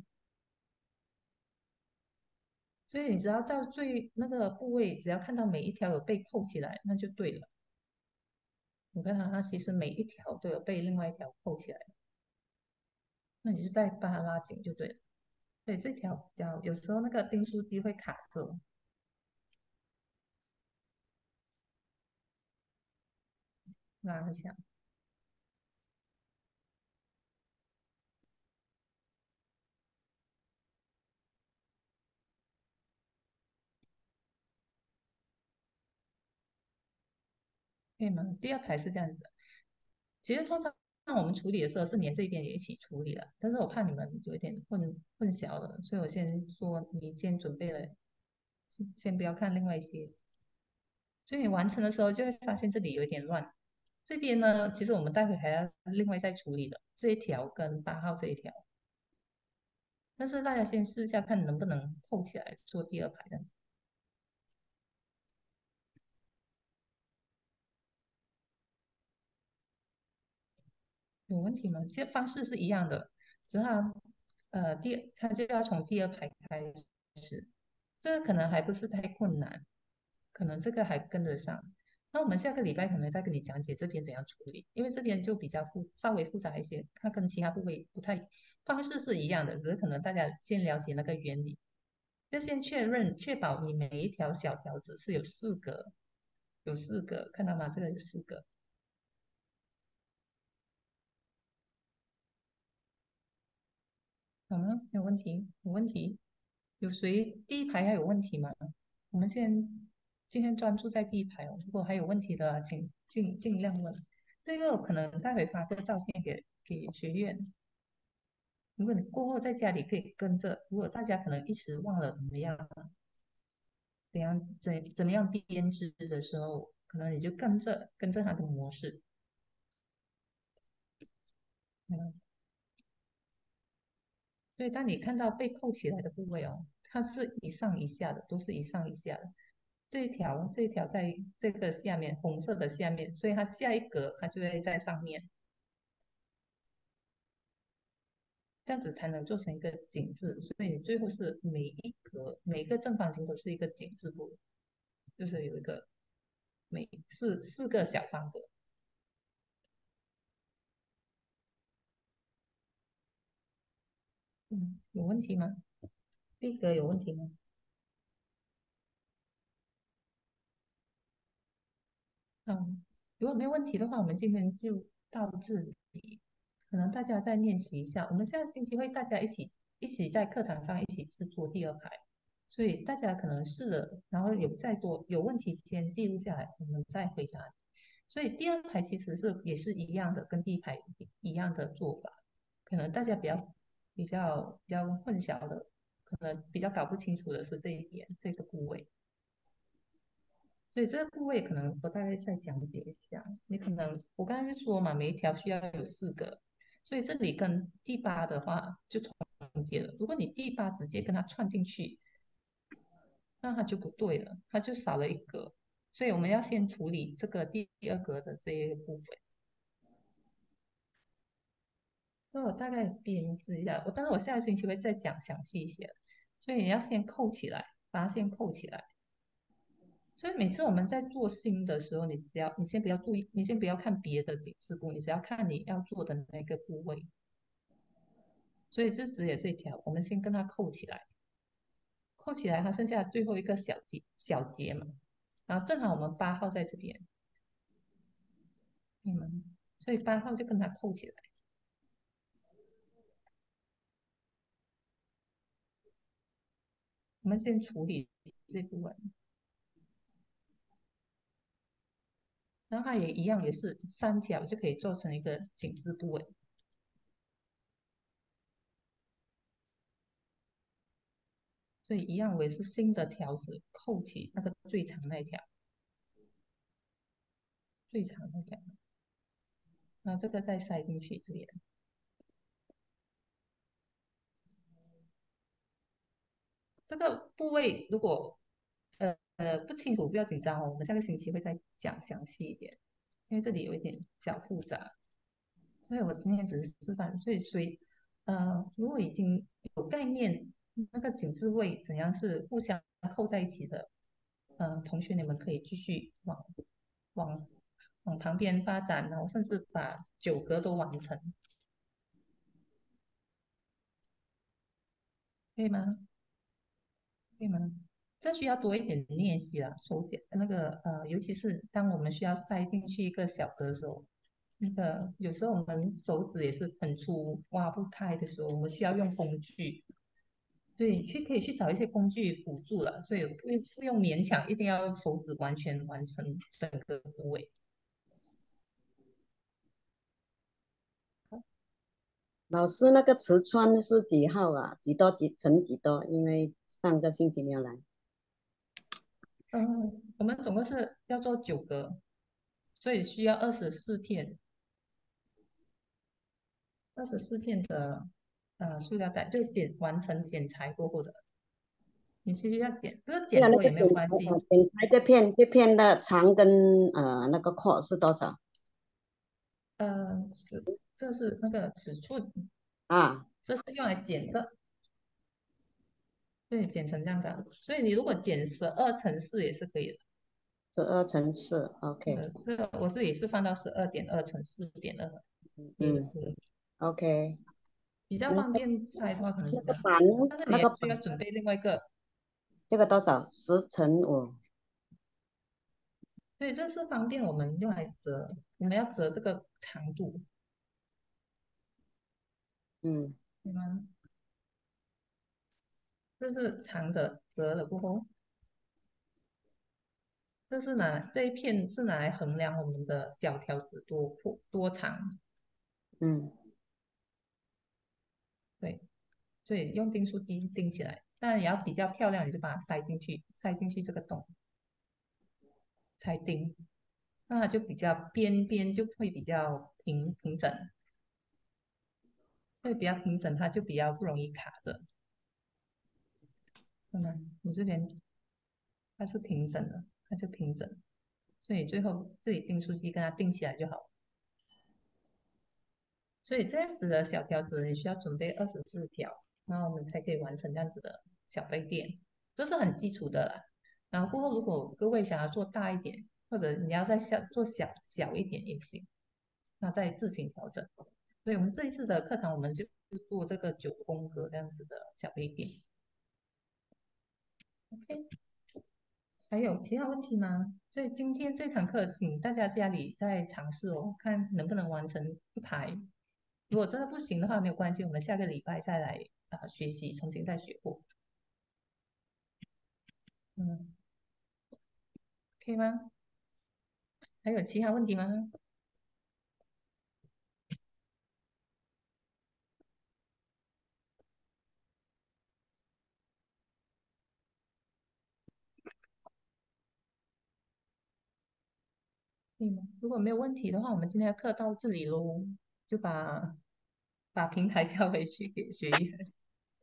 所以你只要到最那个部位，只要看到每一条有被扣起来，那就对了。你看它其实每一条都有被另外一条扣起来，那你就再把它拉紧就对了。对，这条比较有时候那个订书机会卡住，拉一下。可以吗？第二排是这样子的，其实通常我们处理的时候是连这边也一起处理了，但是我怕你们有一点混淆了，所以我先说你先准备了，先不要看另外一些，所以你完成的时候就会发现这里有一点乱。这边呢，其实我们待会还要另外再处理的这一条跟8号这一条，但是大家先试一下看能不能扣起来做第二排这样子。有问题吗？这方式是一样的，只是它就要从第二排开始，这个可能还不是太困难，可能这个还跟得上。 那我们下个礼拜可能再跟你讲解这边怎样处理，因为这边就比较稍微复杂一些，它跟其他部位不太方式是一样的，只是可能大家先了解那个原理，要先确保你每一条小条子是有四个，看到吗？这个有四个，好吗？有问题？有问题？有谁第一排还有问题吗？我们今天专注在第一排哦，如果还有问题的，请尽量问。这个我可能待会发个照片给学院，如果你过后在家里可以跟着，如果大家可能一时忘了怎么样，怎么样编织的时候，可能你就跟着它的模式。嗯，所以当你看到被扣起来的部位哦，它是一上一下的，都是一上一下的。这一条在这个下面，红色的下面，所以它下一格它就会在上面，这样子才能做成一个井字。所以你最后是每一个正方形都是一个井字部，就是有一个四个小方格。有问题吗？第一格有问题吗？如果没有问题的话，我们今天就到这里。可能大家再练习一下，我们下个星期会大家一起在课堂上一起制作第二排，所以大家可能试了，然后有问题先记录下来，我们再回答。所以第二排其实也是一样的，跟第一排一样的做法，可能大家比较混淆的，可能比较搞不清楚的是这一点这个部位。所以这个部位可能我大概再讲解一下。你可能我刚才就说嘛，每一条需要有四个，所以这里跟第八的话就重叠了。如果你第八直接跟它串进去，那它就不对了，它就少了一格。所以我们要先处理这个第二格的这一个部分。那我大概编织一下，当然我下个星期会再讲详细一些。所以你要先扣起来，把它先扣起来。所以每次我们在做新的时候，你先不要注意，你先不要看别的紧致部，你只要看你要做的那个部位。所以这只也是一条，我们先跟它扣起来，扣起来，它剩下最后一个小节嘛，然后正好我们8号在这边，所以8号就跟它扣起来。我们先处理这部分，然后它也一样，也是3条就可以做成一个紧致部位。所以一样，我也是新的条子扣起那个最长那一条，最长那条，然后这个再塞进去这边。这个部位如果不清楚，不要紧张哦，我们下个星期会再讲详细一点，因为这里有一点小复杂，所以我今天只是示范。所以如果已经有概念，那个紧致位怎样是互相扣在一起的，同学你们可以继续往往旁边发展，然后甚至把9格都完成，可以吗？可以吗？这需要多一点练习啦，手脚那个尤其是当我们需要塞进去一个小格的时候，那个有时候我们手指也是很粗，挖不开的时候，我们需要用工具。对，可以去找一些工具辅助了，所以不用勉强，一定要用手指完全完成整个部位。 老师，那个瓷川是几号啊？几多几乘几多？因为上个星期没有来。 我们总共是要做9格，所以需要24片的塑料袋，就完成剪裁过后的。你其实要剪，不是对啊，那个剪多也没有关系。 剪裁这片的长跟那个阔是多少这是那个尺寸， 啊？ 这是用来剪的，对，剪成这样的。所以你如果剪12乘4也是可以的。 12乘4，OK。 这个我这里是放到12.2乘4.2，也嗯可以， ，OK。 比较那个方便猜的话可能是这样， 板呢？ 但是你也那个板需要准备另外一个， 这个多少？10乘5。 所以这是方便我们用来折，我们要折这个长度， 嗯对吗？这是长的折了过后，这一片是拿来衡量我们的小条子多长， 嗯对，所以用订书机钉起来，当然也要比较漂亮，你就把它塞进去这个洞才钉，那它就比较边边就会比较平整，会比较平整，它就比较不容易卡着。你这边它是平整的，它就平整，所以最后这里订书机跟它钉起来就好了。所以这样子的小条子，你需要准备24条，然后我们才可以完成这样子的小杯垫，这是很基础的啦。然后过后，如果各位想要做大一点，或者你要再做小一点也行，那再自行调整。所以我们这一次的课堂，我们就做这个9宫格这样子的小杯垫。OK，还有其他问题吗？所以今天这堂课，请大家家里再尝试哦，看能不能完成一排。如果真的不行的话，没有关系，我们下个礼拜再来学习，重新再学过。可以吗？还有其他问题吗？可以吗？如果没有问题的话，我们今天的课到这里喽，就把平台交回去给学员。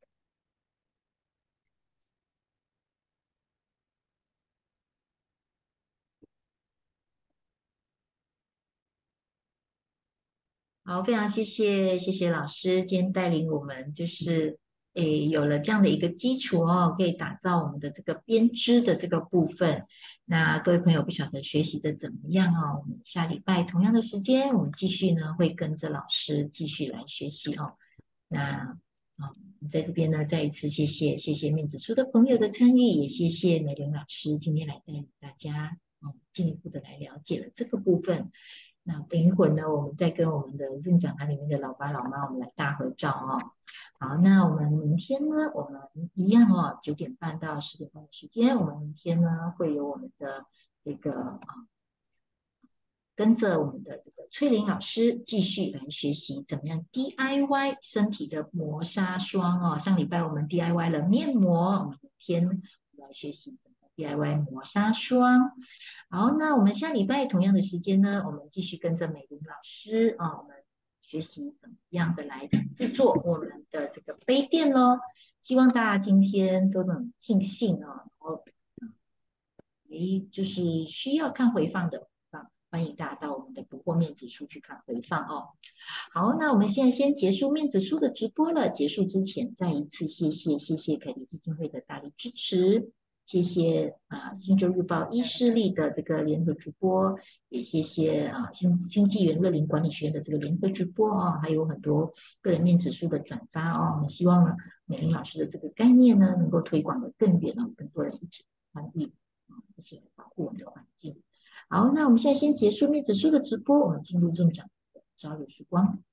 好，非常谢谢老师今天带领我们，就是有了这样的一个基础哦，可以打造我们的这个编织的这个部分。那各位朋友不晓得学习的怎么样哦？我们下礼拜同样的时间，我们继续呢会跟着老师继续来学习哦。那在这边呢再一次谢谢面子书的朋友的参与，也谢谢美玲老师今天来带领大家进一步的来了解了这个部分。那等一会儿呢，我们再跟我们的 Zoom 讲坛里面的老爸老妈，我们来大合照哦。好，那我们明天呢，我们一样哦，9点半到10点半的时间，我们明天呢会有我们的这个跟着我们的这个翠玲老师继续来学习怎么样 DIY 身体的磨砂霜哦。上礼拜我们 DIY 了面膜，我们明天我们来学习怎么 DIY 磨砂霜。好，那我们下礼拜同样的时间呢，我们继续跟着美玲老师我们学习怎么样的来制作我们的这个杯垫咯。希望大家今天都能尽兴然后就是需要看回放的，欢迎大家到我们的不惑面子书去看回放哦。好，那我们现在先结束面子书的直播了。结束之前，再一次谢谢凯迪基金会的大力支持，谢谢新洲日报伊势力的这个联合直播，也谢谢新纪元乐龄管理学院的这个联合直播还有很多个人面子书的转发我们希望呢，美玲老师的这个概念呢，能够推广的更远更多人一起参与一起来保护我们的环境。好，那我们现在先结束面子书的直播，我们进入正讲的交流时光。